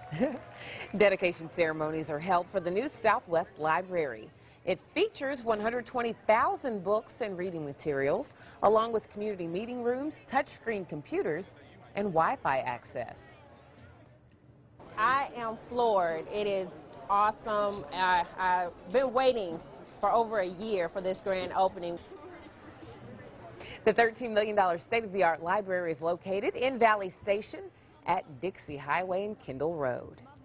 Dedication ceremonies are held for the new Southwest Library. It features 120,000 books and reading materials, along with community meeting rooms, touchscreen computers, and Wi-Fi access. I am floored. It is awesome. I've been waiting for over a year for this grand opening. The $13 million state-of-the-art library is located in Valley Station at Dixie Highway and Kendall Road.